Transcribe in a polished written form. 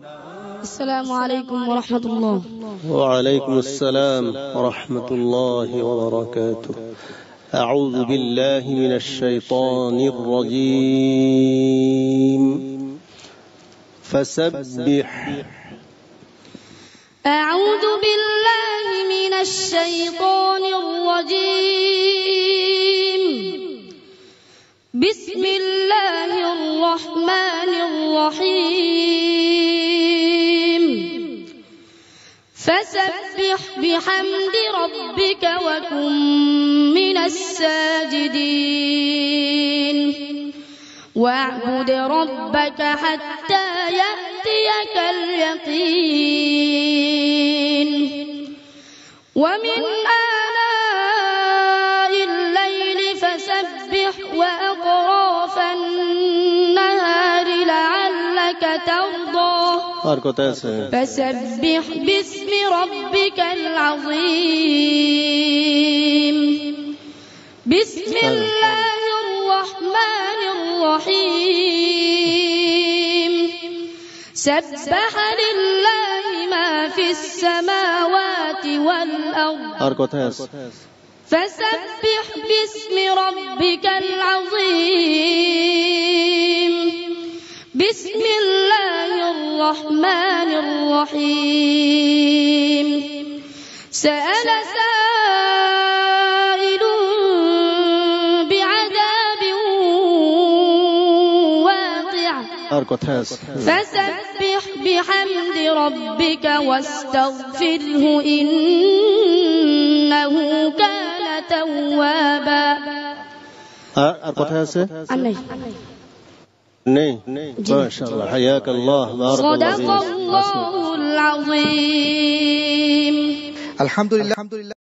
السلام عليكم ورحمة الله. وعليكم السلام ورحمة الله وبركاته. أعوذ بالله من الشيطان الرجيم. فسبح. أعوذ بالله من الشيطان الرجيم. بسم الله الرحمن الرحيم. فسبح بحمد ربك وكن من الساجدين واعبد ربك حتى يأتيك اليقين ومن آناء الليل فسبح وأطراف النهار لعلك ترضى فسبح باسم ربك العظيم. بسم الله الرحمن الرحيم. سبح لله ما في السماوات والأرض فسبح باسم ربك العظيم. بسم الله الرحمن الرحيم. سأل سائل بعذاب واقع فسبح بحمد ربك واستغفره إنه كان توابا. ما شاء الله. حياك الله. بارك الله فيك. صدق الله العظيم. الحمد لله.